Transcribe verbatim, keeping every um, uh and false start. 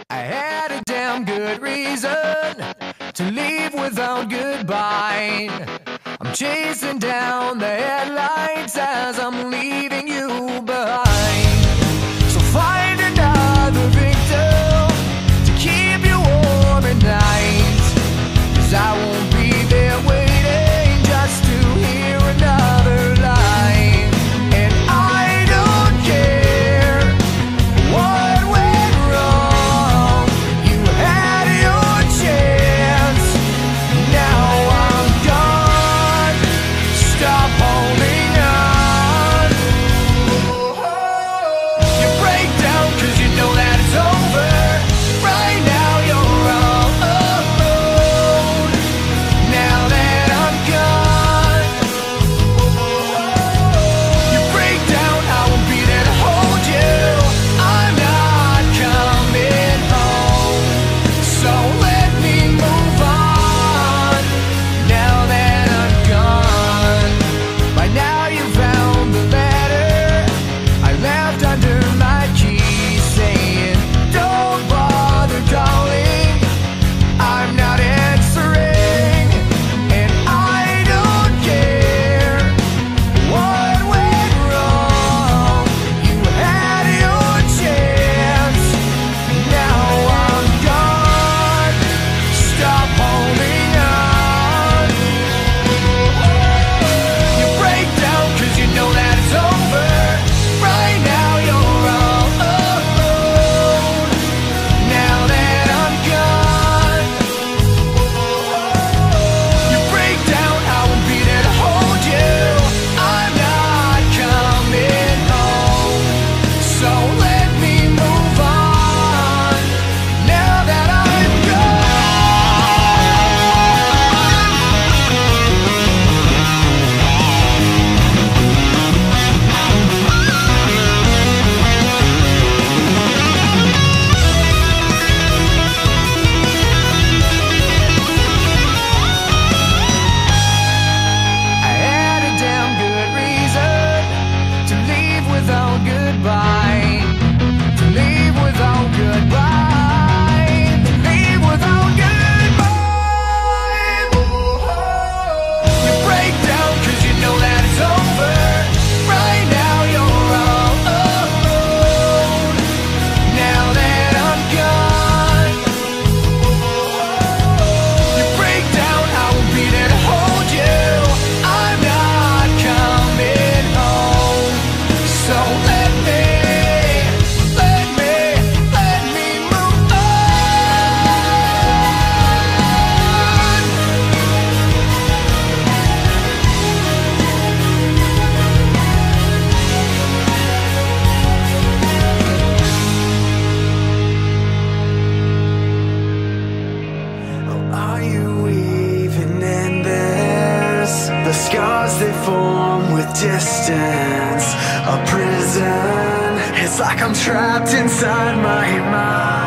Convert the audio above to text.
I had a damn good reason to leave without goodbye. I'm chasing down the headlights as I'm leaving you behind. So find another victim to keep you warm at night, 'cause I won't be there waiting just to hear another line. And I don't care what went wrong. You had your chance, now I'm gone. Stop holding on. You break down 'cause you know that it's over. Right now you're all alone. Now that I'm gone, you break down, I won't be there to hold you. I'm not coming home, so let me move on. Now that I'm gone, by now you found the letter I left under my key, saying, don't bother calling, I'm not answering. And I don't care what went wrong. You had your chance, now I'm gone. Stop holding on. You break down 'cause you know that it's over. Right now you're all alone. Now that I'm gone, you break down, I won't be there to hold you. I'm not coming home, so let me move on. Now that I'm I had a damn good reason to leave without goodbye. To leave without goodbye. To leave without goodbye. You break down 'cause you know that it's over. Right now you're all alone. Now that I'm gone, you break down, I won't be there to hold you. I'm not coming home, so let me, let me, let me move on. Oh, are you even in this? The scars they form with distance, a prison. It's like I'm trapped inside my mind.